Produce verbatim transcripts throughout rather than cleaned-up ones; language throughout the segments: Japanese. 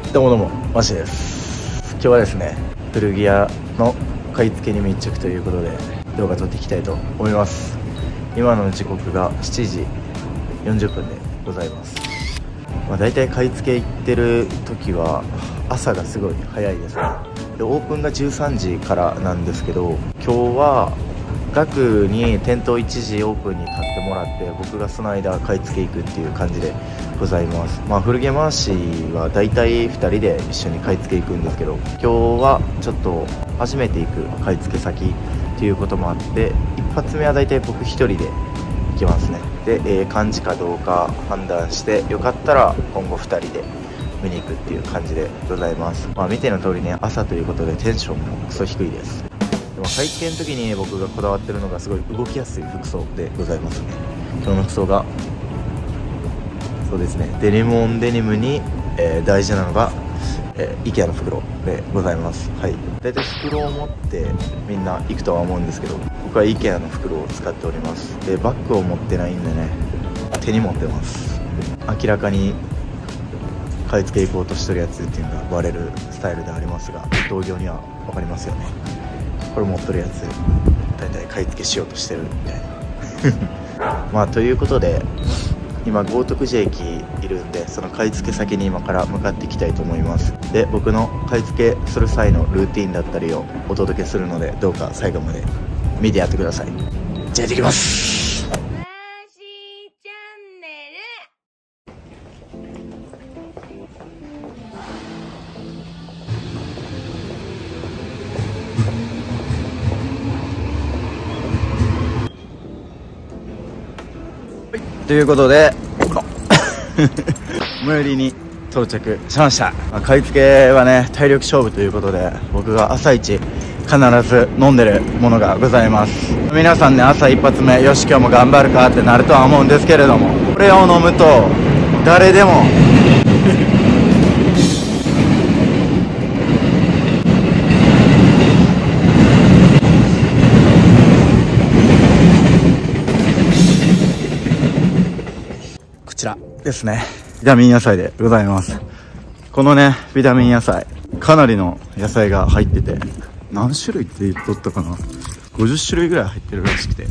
どうもどうも、マシです。今日はですね、古着屋の買い付けに密着ということで動画撮っていきたいと思います。今の時刻がしちじよんじゅっぷんでございます。まあ、だいたい買い付け行ってる時は朝がすごい早いですね。でオープンがじゅうさんじからなんですけど、今日はガクに店頭いちじオープンに立ってもらって、僕がその間買い付け行くっていう感じでございます。まあ、古着回しはだいたいふたりで一緒に買い付け行くんですけど、今日はちょっと初めて行く買い付け先っていうこともあって、一発目はだいたい僕ひとりで行きますね。で、えー、感じかどうか判断して、よかったら今後ふたりで見に行くっていう感じでございます。まあ、見ての通りね、朝ということでテンションもクソ低いです。でも買い付けの時に僕がこだわってるのがすごい動きやすい服装でございますね。今日の服装がそうですね、デニムオンデニムに、えー、大事なのが、えー、IKEA の袋でございます。はい、だいたい袋を持ってみんな行くとは思うんですけど、僕は IKEA の袋を使っております。でバッグを持ってないんでね、手に持ってます。明らかに買い付け行こうとしてるやつっていうのがバレるスタイルでありますが、同業には分かりますよね。これ持ってるやつだいたい買い付けしようとしてるみたいなまあということで、今豪徳寺駅いるんで、その買い付け先に今から向かっていきたいと思います。で僕の買い付けする際のルーティンだったりをお届けするので、どうか最後まで見てやってください。じゃあ行ってきます。ということで最寄りに到着しました。まあ、買い付けはね体力勝負ということで、僕が朝一必ず飲んでるものがございます。皆さんね、朝一発目よし今日も頑張るかってなるとは思うんですけれども、これを飲むと誰でもこちらですね、ビタミン野菜でございます。このねビタミン野菜、かなりの野菜が入ってて、何種類って言っとったかな、ごじゅっしゅるいぐらい入ってるらしくて、うん、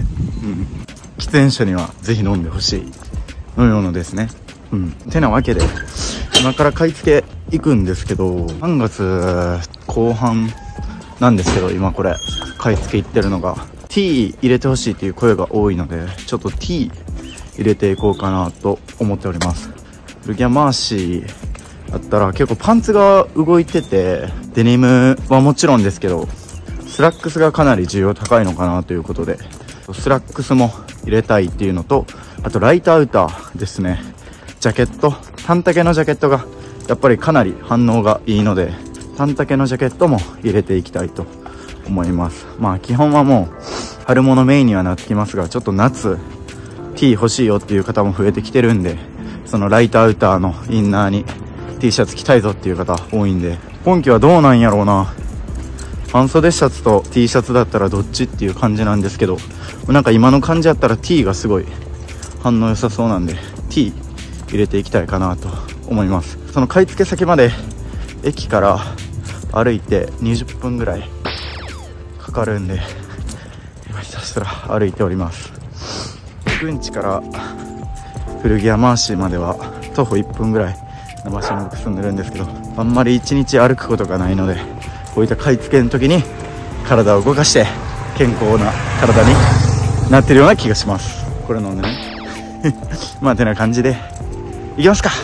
喫煙者にはぜひ飲んでほしい飲み物ですね。うん、てなわけで今から買い付け行くんですけど、さんがつこう半なんですけど、今これ買い付け行ってるのがティー入れてほしいっていう声が多いので、ちょっとティー入れていこうかなと思っております。古着屋回しだったら結構パンツが動いてて、デニムはもちろんですけどスラックスがかなり需要高いのかなということで、スラックスも入れたいっていうのと、あとライトアウターですね。ジャケット、短丈のジャケットがやっぱりかなり反応がいいので、短丈のジャケットも入れていきたいと思います。まあ基本はもう春物メインにはなってきますが、ちょっと夏T 欲しいよっていう方も増えてきてるんで、そのライトアウターのインナーに T シャツ着たいぞっていう方多いんで、今季はどうなんやろうな、半袖シャツと T シャツだったらどっちっていう感じなんですけど、なんか今の感じやったら T がすごい反応良さそうなんで T 入れていきたいかなと思います。その買い付け先まで駅から歩いてにじゅっぷんぐらいかかるんで、今ひたすら歩いております。僕ん家から古着屋回しまでは徒歩いっぷんぐらいの場所に僕住んでるんですけど、あんまり一日歩くことがないので、こういった買い付けの時に体を動かして健康な体になってるような気がします。これ飲んでねまあてな感じでいきますか。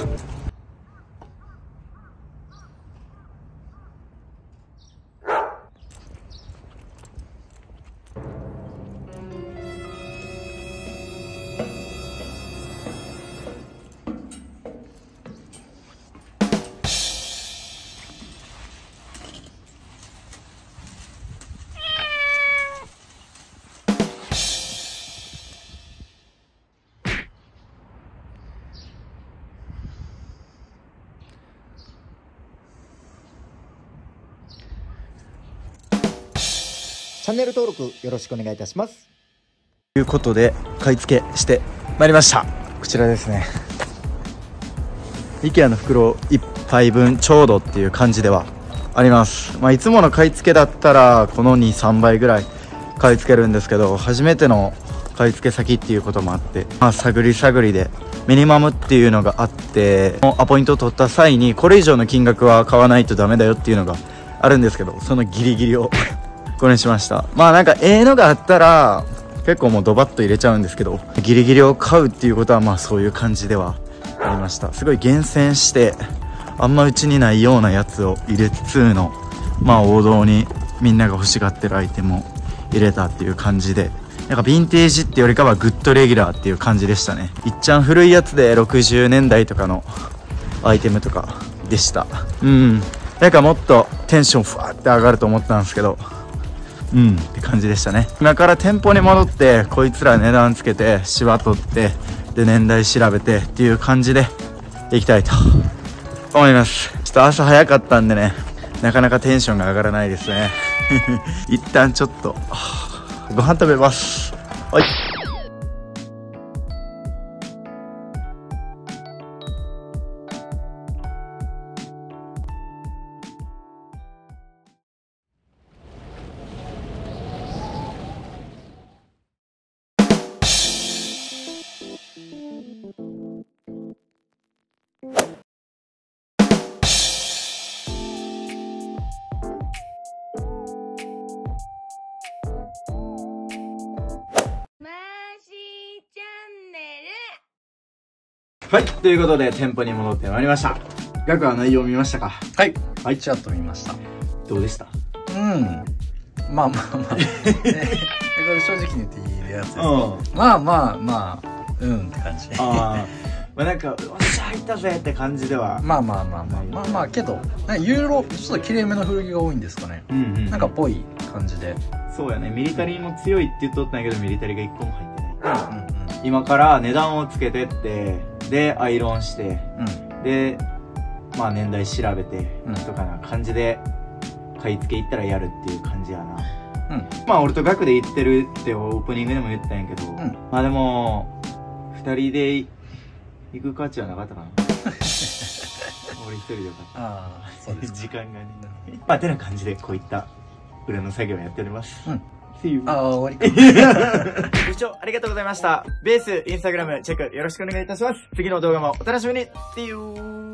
チャンネル登録よろしくお願いいたします。 ということで買い付けしてまいりました。こちらですね、 IKEA の袋いっ体分ちょうどっていう感じではあります。まあいつもの買い付けだったらこのに、さんばいぐらい買い付けるんですけど、初めての買い付け先っていうこともあって、まあ探り探りでミニマムっていうのがあって、アポイントを取った際にこれ以上の金額は買わないとダメだよっていうのがあるんですけど、そのギリギリをこれにしました。まあなんかええのがあったら結構もうドバッと入れちゃうんですけど、ギリギリを買うっていうことはまあそういう感じではありました。すごい厳選してあんまうちにないようなやつを入れつつの、まあ王道にみんなが欲しがってるアイテムを入れたっていう感じで、なんかヴィンテージってよりかはグッドレギュラーっていう感じでしたね。いっちゃん古いやつでろくじゅうねんだいとかのアイテムとかでした。うんなんかもっとテンションふわって上がると思ったんですけど、うんって感じでしたね。今から店舗に戻ってこいつら値段つけてシワ取ってで年代調べてっていう感じでいきたいと思います。ちょっと朝早かったんでね、なかなかテンションが上がらないですね一旦ちょっとご飯食べます。はい。はい、ということで店舗に戻ってまいりました。ガクは内容見ましたか？ はい。はい、ちらっと見ました。 どうでした？ うん。まあまあまあ。ね、これ正直に言っていいやつです、ね。うん。まあまあまあ、うんって感じ。ああ。まあなんか、よっしゃ入ったぜって感じでは。 まあまあまあまあまあまあけど、ユーロ、ちょっと綺麗めの古着が多いんですかね。うんうん。なんかぽい感じで。 そうやね。ミリタリーも強いって言っとったんやけど、ミリタリーがいっこも入ってない。うんうんうん。今から値段をつけてって、でアイロンして、うん、でまあ年代調べて、うん、とかな感じで買い付け行ったらやるっていう感じやな。うん、まあ俺とガクで行ってるってオープニングでも言ったんやけど、うん、まあでもふたりで行く価値はなかったかな俺一人でよかった。ああそうです時間がねまあてな感じでこういった裏の作業をやっております。うんああ、終わりか。ご視聴ありがとうございました。ベース、インスタグラムチェックよろしくお願いいたします。次の動画もお楽しみに。See you!